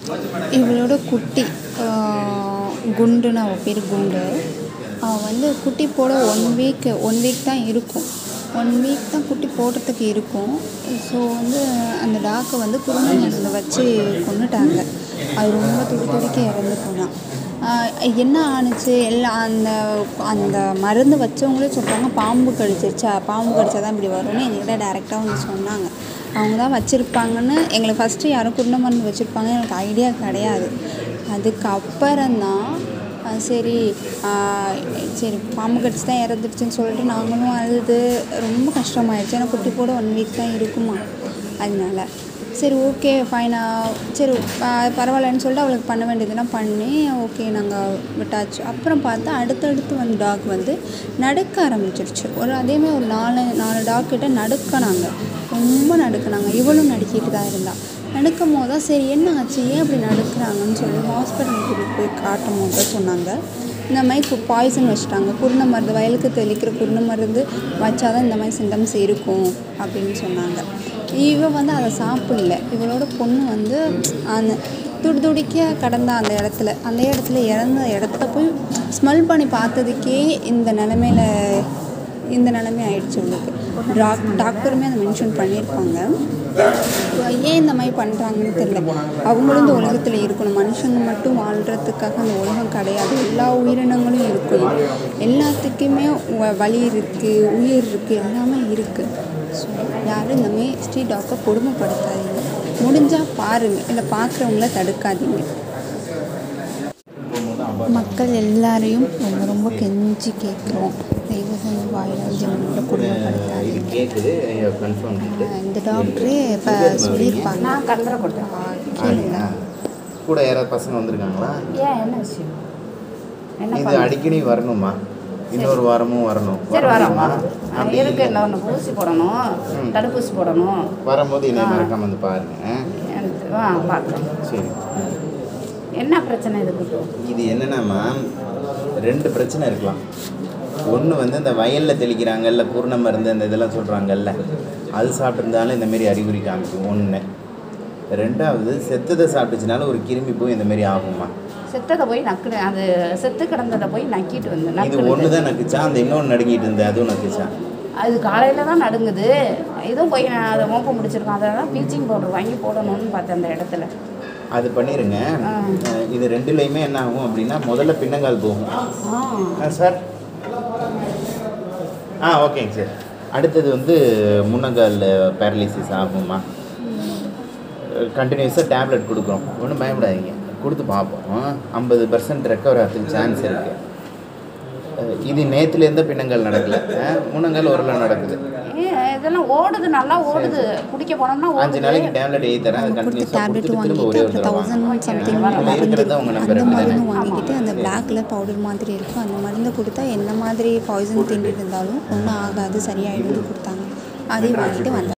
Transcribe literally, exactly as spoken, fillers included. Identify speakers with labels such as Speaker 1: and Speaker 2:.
Speaker 1: இவளோட குட்டி குண்டுன்னு அவள் பேர் குண்டு. அவள் வந்து குட்டி போட ஒன் வீக் ஒன் வீக் தான் இருக்கும் ஒன் வீக் தான் குட்டி போடுறதுக்கு இருக்கும். ஸோ வந்து அந்த டாக்கை வந்து குருணை மருந்தை வச்சு கொன்னுட்டாங்க. அது ரொம்ப துடி துடிக்க இறந்து போனான். என்ன ஆணுச்சு எல்லாம் அந்த அந்த மருந்து வச்சவங்களே சொல்கிறாங்க பாம்பு கடிச்சிருச்சா பாம்பு கடிச்சா தான் இப்படி வரும்னு எங்கள்கிட்ட டேரெக்டாக வந்து சொன்னாங்க. அவங்க தான் வச்சுருப்பாங்கன்னு எங்களுக்கு ஃபஸ்ட்டு யாரும் குருணை மருந்து வச்சுருப்பாங்கன்னு எனக்கு ஐடியா கிடையாது. அதுக்கப்புறந்தான் சரி சரி பாம்பு கடிச்சு தான் இறந்துடுச்சுன்னு சொல்லிட்டு நாங்களும் அழுது ரொம்ப கஷ்டமாயிடுச்சு. ஏன்னா குட்டி போட ஒன் வீக் தான் இருக்குமா. அதனால சரி ஓகே ஃபைனா சரி பரவாயில்லன்னு சொல்லிட்டு அவளுக்கு பண்ண வேண்டியதெல்லாம் பண்ணி ஓகே நாங்கள் விட்டாச்சு. அப்புறம் பார்த்தா அடுத்தடுத்து வந்து டாக் வந்து நடுக்க ஆரம்பிச்சிருச்சு. ஒரு அதேமாதிரி ஒரு நாலு நாலு டாக் கிட்ட நடுக்கினாங்க. ரொம்ப நடுக்கினாங்க. இவளும் நடுக்கிட்டு தான் இருந்தாள். நடுக்கும் போது தான் சரி என்ன ஆச்சு ஏன் அப்படி நடுக்கிறாங்கன்னு சொல்லி ஹாஸ்பிட்டலுக்கு கூட்டிகிட்டு போய் காட்டும் போது தான் சொன்னாங்க இந்த மாதிரி பாய்சன் வச்சுட்டாங்க. குருணை மருந்து வயலுக்கு தெளிக்கிற குருணை மருந்து வச்சாதான் இந்த மாதிரி சிம்டம்ஸ் இருக்கும் அப்படின்னு சொன்னாங்க. இவ வந்து அதை சாப்பிடல. இவளோட பொண்ணு வந்து அந்த துடி துடிக்க கடந்தா அந்த இடத்துல அந்த இடத்துல இறந்த இடத்துல போய் ஸ்மெல் பண்ணி பார்த்ததுக்கே இந்த நிலமையில இந்த நிலைமை ஆயிடுச்சு. உங்களுக்கு டாக் டாக்டருமே அதை மென்ஷன் பண்ணியிருப்பாங்க. ஏன் இந்த மாதிரி பண்ணுறாங்கன்னு தெரியல. அவங்களும் இந்த உலகத்தில் இருக்கணும். மனுஷங்க மட்டும் வாழ்கிறதுக்காக அந்த உலகம் கிடையாது. எல்லா உயிரினங்களும் இருக்கணும். எல்லாத்துக்குமே வலி இருக்குது உயிர் இருக்குது எல்லாமே இருக்குது. ஸோ யாரும் இந்தமாதிரி ஸ்ட்ரீட் டாக்கை கொடுமைப்படுத்தாதீங்க. முடிஞ்சால் பாருங்கள் இல்லை பார்க்குறவங்கள தடுக்காதீங்க. மக்கள் எல்லாரையும் ரொம்ப ரொம்ப கெஞ்சி கேட்குறோம். தயவு செஞ்சு வாயிலாக ஜெனோட கொடுமைப்படுத்தாதீங்க. இந்த டாக்டரே இப்போ சொல்லியிருப்பாங்க. நான் கலந்துரை கொடுத்தேன் கேளுங்க.
Speaker 2: கூட யாராவது பசங்க வந்திருக்காங்களா?
Speaker 3: ஏன் என்ன விஷயம்?
Speaker 2: இது அடிக்கடி வரணுமா? இன்னொரு வாரமும் வரணும்.
Speaker 3: சரி வரமா இருக்கு. இல்லை ஒன்று ஊசி போடணும் தடுப்பூசி போடணும்.
Speaker 2: வரும்போது என்ன மறக்காம வந்து பாருங்க.
Speaker 3: ஆ பார்க்குறேன்.
Speaker 2: சரி
Speaker 3: என்ன பிரச்சனை இதுக்கு?
Speaker 2: இது என்னென்னா ரெண்டு பிரச்சனை இருக்கலாம். ஒன்று வந்து இந்த வயலில் தெளிக்கிறாங்கல்ல பூர்ண மருந்து அந்த இதெல்லாம் சொல்கிறாங்கல்ல அது சாப்பிட்ருந்தாலும் இந்தமாரி அறிகுறி காமிக்கும் ஒன்று. ரெண்டாவது செத்ததை சாப்பிட்டுச்சுனாலும் ஒரு கிருமி போய் இந்தமாரி ஆகுமா?
Speaker 3: செத்ததை போய் நக்கு அது செத்து கிடந்ததை போய் நக்கிட்டு வந்து
Speaker 2: இது ஒன்று தான் நக்குச்சா? அந்த இன்னொன்று நடுங்கிட்டு இருந்தேன் அதுவும் நக்குச்சா?
Speaker 3: அது காலையில் தான் நடுங்குது. இதுவும் போய் நான் அதை மோப்பம் முடிச்சிருக்கேன். அதை தான் ப்ளீச்சிங் பவுடர் வாங்கி போடணும்னு பார்த்தேன் அந்த இடத்துல.
Speaker 2: அது பண்ணிடுங்க. இது ரெண்டுலேயுமே என்ன ஆகும் அப்படின்னா முதல்ல பின்னங்கால் போகும். ஆ சார் ஆ ஓகேங்க சார். அடுத்தது வந்து முன்னங்கால் பேரலிசிஸ் ஆகுமா? கண்டினியூஸாக டேப்லெட் கொடுக்குறோம். ஒன்றும் பயப்படாதீங்க. கொடுத்து பார்ப்போம். ஐம்பது பர்சன்ட் ரெக்கவர் ஆகிறதுக்கு சான்ஸ் இருக்குது. இது நேற்றுலேருந்து பின்னங்கால் நடக்கலை. முன்னங்கால் ஓரளவு நடக்குது.
Speaker 3: இதெல்லாம் ஓடுது நல்லா ஓடுது. குடிக்க போனோம்னா
Speaker 2: அஞ்சு நாளைக்கு டேப்லெட் எழுதி தரேன். அது கண்டினியூஸாக கொடுத்துட்டு திரும்ப ஒரே ஒரு தடவை இருக்கிறது அவங்க நம்பர்
Speaker 1: வாங்கிக்கிட்டு அந்த பிளாக் கலர் பவுடர் மாதிரி இருக்கும். அந்த மருந்து கொடுத்தா என்ன மாதிரி பாய்சன் தின்ட்டு இருந்தாலும் ஒன்றும் ஆகாது சரியாயிடும்னு கொடுத்தாங்க. அதையும் வாங்கிட்டு வந்தேன்.